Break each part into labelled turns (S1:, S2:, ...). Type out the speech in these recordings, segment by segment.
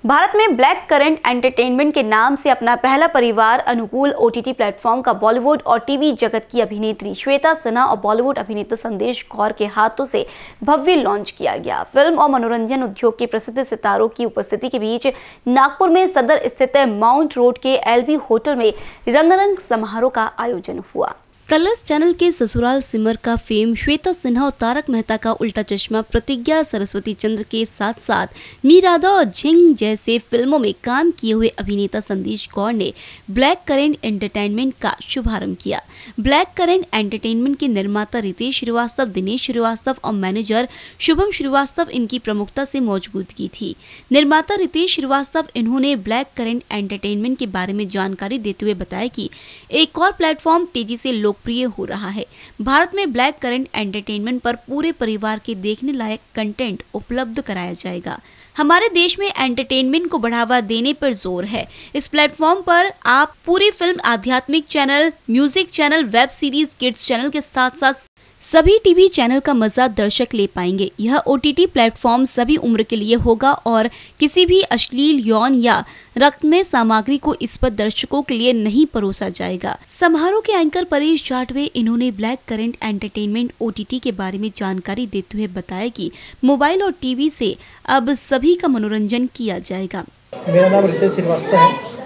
S1: भारत में black currant entertainment के नाम से अपना पहला परिवार अनुकूल ओटीटी प्लेटफॉर्म का बॉलीवुड और टीवी जगत की अभिनेत्री श्वेता सिन्हा और बॉलीवुड अभिनेता संदेश कौर के हाथों से भव्य लॉन्च किया गया। फिल्म और मनोरंजन उद्योग के प्रसिद्ध सितारों की उपस्थिति के बीच नागपुर में सदर स्थित माउंट रोड के एलबी होटल में रंगारंग समारोह का आयोजन हुआ। कलर्स चैनल के ससुराल सिमर का फेम, श्वेता सिन्हा और तारक मेहता का उल्टा चश्मा, प्रतिज्ञा सरस्वती चंद्र के साथ साथ मीरादा और झिंग जैसे फिल्मों में काम किए हुए अभिनेता संदेश कौर ने ब्लैक करंट एंटरटेनमेंट का शुभारंभ किया। ब्लैक करंट एंटरटेनमेंट के निर्माता रितेश श्रीवास्तव, दिनेश श्रीवास्तव और मैनेजर शुभम श्रीवास्तव इनकी प्रमुखता से मौजूद की थी। निर्माता रितेश श्रीवास्तव इन्होंने ब्लैक करंट एंटरटेनमेंट के बारे में जानकारी देते हुए बताया कि एक और प्लेटफॉर्म तेजी से लोकप्रिय हो रहा है। भारत में ब्लैक करंट एंटरटेनमेंट पर पूरे परिवार के देखने लायक कंटेंट उपलब्ध कराया जाएगा। हमारे देश में एंटरटेनमेंट को बढ़ावा देने पर जोर है। इस प्लेटफॉर्म पर आप पूरी फिल्म, आध्यात्मिक channel, music channel, web series, kids channel के साथ साथ सभी टीवी चैनल का मजा दर्शक ले पाएंगे। यह ओटीटी प्लेटफॉर्म सभी उम्र के लिए होगा और किसी भी अश्लील, यौन या रक्तमय सामग्री को इस पर दर्शकों के लिए नहीं परोसा जाएगा। समारोह के एंकर परेश जाटवे इन्होंने ब्लैक करंट एंटरटेनमेंट ओटीटी के बारे में जानकारी देते हुए बताया कि मोबाइल और टीवी से अब सभी का मनोरंजन किया जाएगा।
S2: मेरा नाम रितेश श्रीवास्तव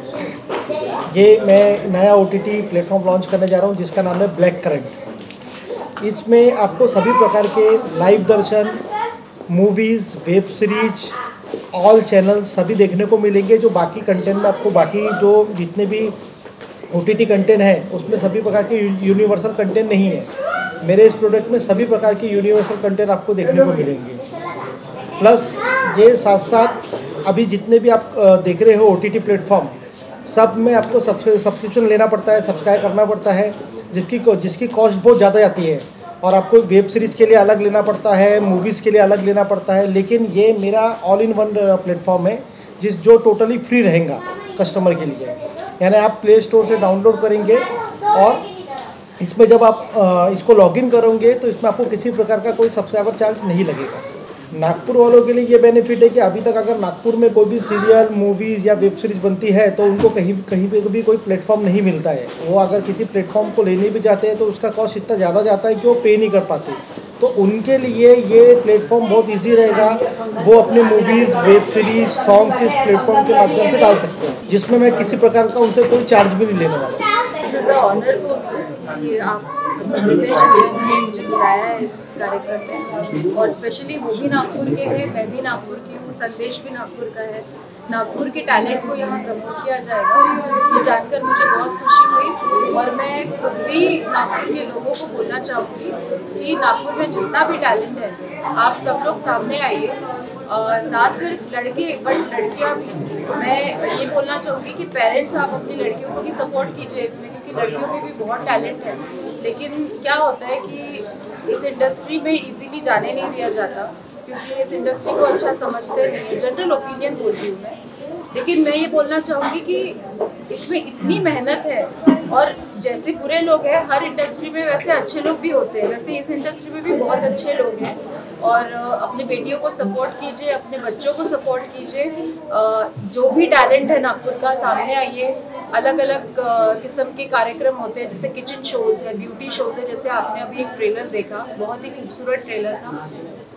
S2: है। ये मैं नया ओटीटी प्लेटफॉर्म लॉन्च करने जा रहा हूँ जिसका नाम है ब्लैक करंट। इसमें आपको सभी प्रकार के लाइव दर्शन, movies, web series, all channel सभी देखने को मिलेंगे। जो बाकी कंटेंट में आपको बाकी जो जितने भी ओटीटी कंटेंट है उसमें सभी प्रकार के यूनिवर्सल कंटेंट नहीं है। मेरे इस प्रोडक्ट में सभी प्रकार के यूनिवर्सल कंटेंट आपको देखने को मिलेंगे। प्लस ये साथ साथ अभी जितने भी आप देख रहे हो ओटीटी प्लेटफॉर्म, सब में आपको सब्सक्रिप्शन लेना पड़ता है, सब्सक्राइब करना पड़ता है, जिसकी कॉस्ट बहुत ज़्यादा जाती है। और आपको वेब सीरीज़ के लिए अलग लेना पड़ता है, मूवीज़ के लिए अलग लेना पड़ता है। लेकिन ये मेरा ऑल इन वन प्लेटफॉर्म है जो टोटली फ्री रहेगा कस्टमर के लिए। यानी आप प्ले स्टोर से डाउनलोड करेंगे और इसमें जब आप इसको लॉगिन करोगे तो इसमें आपको किसी प्रकार का कोई सब्सक्राइबर चार्ज नहीं लगेगा। नागपुर वालों के लिए ये बेनिफिट है कि अभी तक अगर नागपुर में कोई भी सीरियल, मूवीज़ या वेब सीरीज़ बनती है तो उनको कहीं पे भी कोई प्लेटफॉर्म नहीं मिलता है। वो अगर किसी प्लेटफॉर्म को लेने भी जाते हैं तो उसका कॉस्ट इतना ज़्यादा जाता है कि वो पे नहीं कर पाते। तो उनके लिए ये प्लेटफॉर्म बहुत ईजी रहेगा। वो अपने मूवीज़, वेब सीरीज, सॉन्ग्स इस प्लेटफॉर्म के माध्यम से डाल सकते हैं, जिसमें मैं किसी प्रकार का उनसे कोई चार्ज भी नहीं लेने वाला।
S3: मुझे बुलाया है इस कार्यक्रम में और स्पेशली वो भी नागपुर के हैं, मैं भी नागपुर की हूँ, संदेश भी नागपुर का है। नागपुर के टैलेंट को यहाँ प्रमोट किया जाएगा, ये जानकर मुझे बहुत खुशी हुई। और मैं खुद भी नागपुर के लोगों को बोलना चाहूँगी कि नागपुर में जितना भी टैलेंट है आप सब लोग सामने आइए। ना सिर्फ लड़के बट लड़कियाँ भी। मैं ये बोलना चाहूँगी कि पेरेंट्स आप अपनी लड़कियों को भी सपोर्ट कीजिए इसमें, क्योंकि लड़कियों में भी बहुत टैलेंट है। लेकिन क्या होता है कि इस इंडस्ट्री में इजीली जाने नहीं दिया जाता, क्योंकि इस इंडस्ट्री को अच्छा समझते नहीं है। जनरल ओपिनियन बोल रही हूँ मैं। लेकिन मैं ये बोलना चाहूँगी कि इसमें इतनी मेहनत है और जैसे बुरे लोग हैं हर इंडस्ट्री में वैसे अच्छे लोग भी होते हैं। वैसे इस इंडस्ट्री में भी बहुत अच्छे लोग हैं। और अपने बेटियों को सपोर्ट कीजिए, अपने बच्चों को सपोर्ट कीजिए। जो भी टैलेंट है नागपुर का, सामने आइए। अलग अलग किस्म के कार्यक्रम होते हैं, जैसे किचन शोज़ है, ब्यूटी शोज़ है। जैसे आपने अभी एक ट्रेलर देखा, बहुत ही खूबसूरत ट्रेलर था।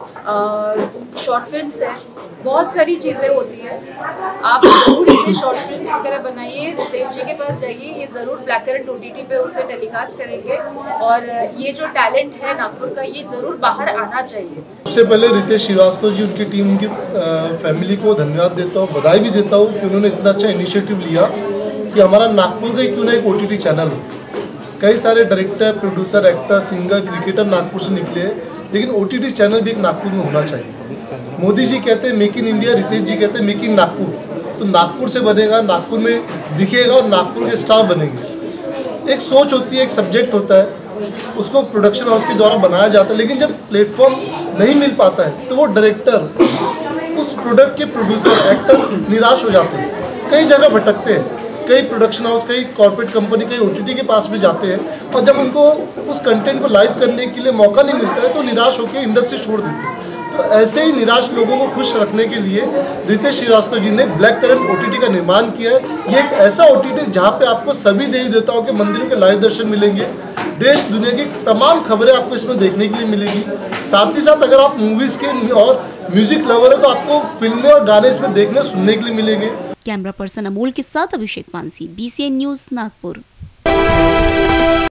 S3: शॉर्ट फिल्म्स है, बहुत सारी चीज़ें होती हैं। आप ज़रूर इसे शॉर्ट फिल्म्स वगैरह बनाइए, रितेश जी के पास जाइए। ये ज़रूर ब्लैक करंट ओटीटी पे उसे टेलीकास्ट करेंगे और ये जो टैलेंट है नागपुर का, ये ज़रूर बाहर आना चाहिए।
S4: सबसे पहले रितेश श्रीवास्तव जी, उनकी टीम, उनकी फैमिली को धन्यवाद देता हूँ, बधाई भी देता हूँ कि उन्होंने इतना अच्छा इनिशिएटिव लिया कि हमारा नागपुर का ही क्यों ना एक ओटीटी चैनल हो। कई सारे director, producer, actor, singer, cricketer Nagpur से निकले, लेकिन ओटीटी चैनल भी एक नागपुर में होना चाहिए। मोदी जी कहते हैं make in India, Ritesh ji कहते हैं मेक इन नागपुर। तो नागपुर से बनेगा, नागपुर में दिखेगा और नागपुर के स्टार बनेंगे। एक सोच होती है, एक सब्जेक्ट होता है, उसको प्रोडक्शन हाउस के द्वारा बनाया जाता है। लेकिन जब प्लेटफॉर्म नहीं मिल पाता है तो वो डायरेक्टर, उस प्रोडक्ट के प्रोड्यूसर, एक्टर निराश हो जाते हैं, कई जगह भटकते हैं। कई प्रोडक्शन हाउस, कई कॉर्पोरेट कंपनी, कई ओटीटी के पास भी जाते हैं और जब उनको उस कंटेंट को लाइव करने के लिए मौका नहीं मिलता है तो निराश होकर इंडस्ट्री छोड़ देते हैं। तो ऐसे ही निराश लोगों को खुश रखने के लिए रितेश श्रीवास्तव जी ने ब्लैक करंट OTT का निर्माण किया है। ये एक ऐसा OTT जहाँ पे आपको सभी देवी देवताओं के मंदिरों के लाइव दर्शन मिलेंगे। देश दुनिया की तमाम खबरें आपको इसमें देखने के लिए मिलेगी। साथ ही साथ अगर आप मूवीज़ के और म्यूजिक लवर है तो आपको फिल्में और गाने इसमें देखने सुनने के लिए मिलेंगे।
S1: कैमरा पर्सन अमोल के साथ अभिषेक मानसी, BCN न्यूज़, नागपुर।